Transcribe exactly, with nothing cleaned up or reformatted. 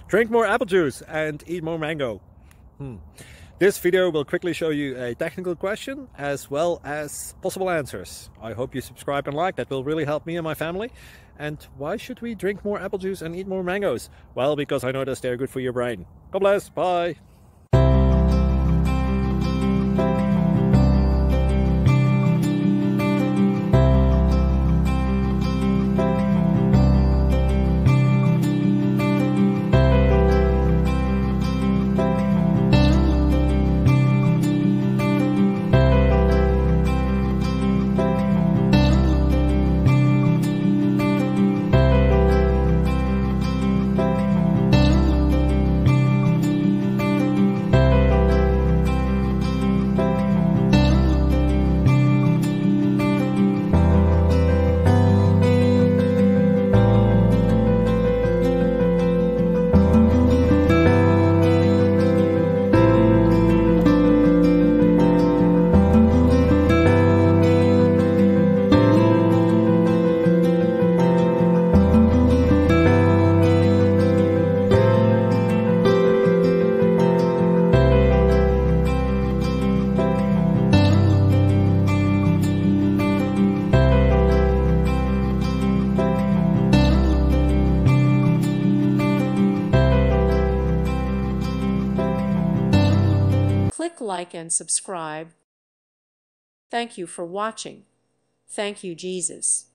Drink more apple juice and eat more mango. Hmm. This video will quickly show you a technical question as well as possible answers. I hope you subscribe and like, that will really help me and my family. And why should we drink more apple juice and eat more mangoes? Well, because I noticed they're good for your brain. God bless, bye! Click like and subscribe. Thank you for watching. Thank you, Jesus.